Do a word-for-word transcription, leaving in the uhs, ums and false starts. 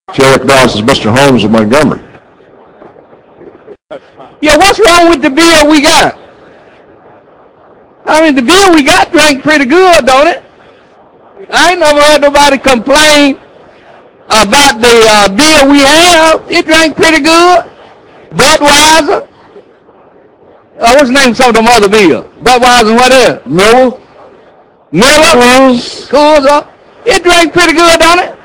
Sheriff Dawes is Mister Holmes of Montgomery. Yeah, what's wrong with the beer we got? I mean, the beer we got drank pretty good, don't it? I ain't never heard nobody complain about the uh, beer we have. It drank pretty good. Budweiser. Uh, what's the name of some of them other beer? Budweiser and what else? Miller. Miller. Coors. It drank pretty good, don't it?